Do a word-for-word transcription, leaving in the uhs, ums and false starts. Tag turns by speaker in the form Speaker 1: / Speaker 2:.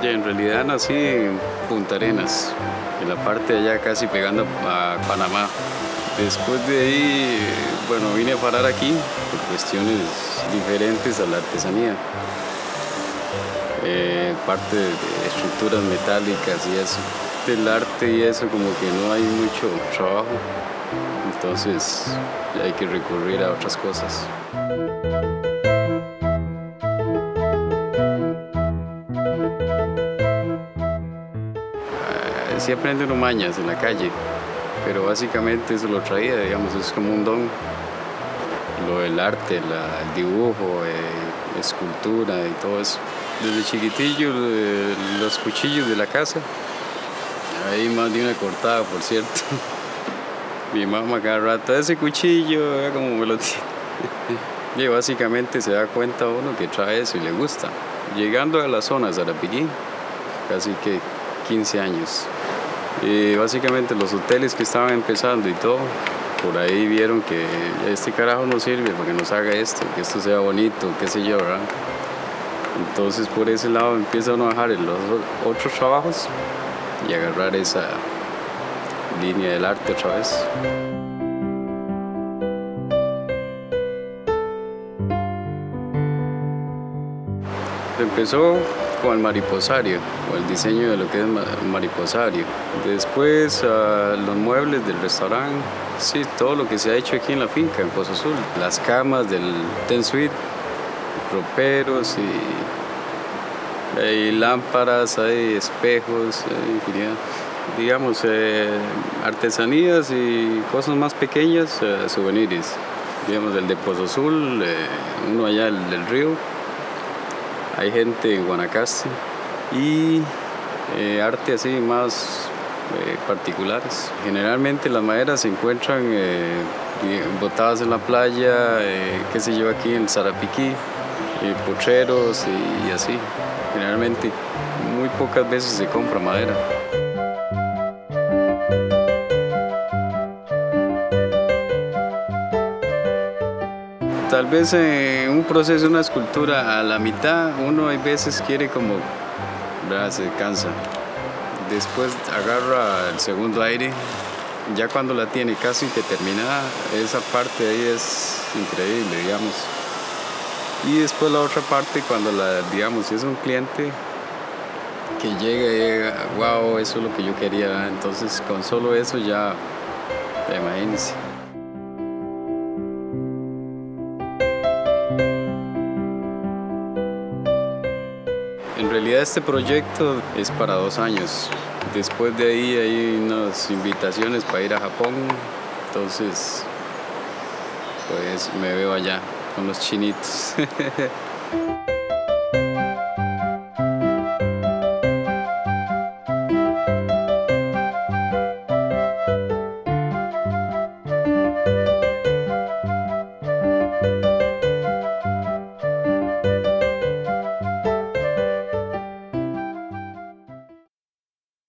Speaker 1: Y en realidad nací en Punta Arenas, en la parte de allá casi pegando a Panamá. Después de ahí, bueno, vine a parar aquí por cuestiones diferentes a la artesanía. Eh, parte de estructuras metálicas y eso. Del arte y eso como que no hay mucho trabajo, entonces hay que recurrir a otras cosas. Uh, sí aprende uno mañas en la calle, pero básicamente eso lo traía, digamos, es como un don. Lo del arte, la, el dibujo, eh, escultura y todo eso. Desde chiquitillo, eh, los cuchillos de la casa. Ahí más de una cortada, por cierto. Mi mamá cada rato, ese cuchillo, vea cómo me lo tiene. Y básicamente se da cuenta uno que trae eso y le gusta. Llegando a la zona de Sarapiquí, casi que quince años. Y básicamente los hoteles que estaban empezando y todo, por ahí vieron que este carajo no sirve para que nos haga esto, que esto sea bonito, qué sé yo, ¿verdad? Entonces por ese lado empieza uno a bajar en los otros trabajos y agarrar esa línea del arte otra vez. Empezó con el mariposario, o el diseño de lo que es mariposario. Después uh, los muebles del restaurante, sí, todo lo que se ha hecho aquí en la finca, en Pozo Azul. Las camas del ten suite, roperos y, y lámparas, hay espejos, hay infinidad. Digamos, eh, artesanías y cosas más pequeñas, eh, souvenirs. Digamos, el de Pozo Azul, eh, uno allá el del río. Hay gente en Guanacaste y eh, arte así más eh, particulares. Generalmente las maderas se encuentran eh, botadas en la playa, eh, qué sé yo, aquí en Sarapiquí, eh, potreros y, y así. Generalmente muy pocas veces se compra madera. Tal vez en un proceso, una escultura a la mitad, uno hay veces quiere como, ¿verdad? Se cansa. Después agarra el segundo aire, ya cuando la tiene casi que terminada, esa parte ahí es increíble, digamos. Y después la otra parte, cuando la, digamos, si es un cliente que llega y llega, wow, eso es lo que yo quería, entonces con solo eso ya, imagínense. En realidad este proyecto es para dos años. Después de ahí hay unas invitaciones para ir a Japón. Entonces, pues me veo allá con los chinitos.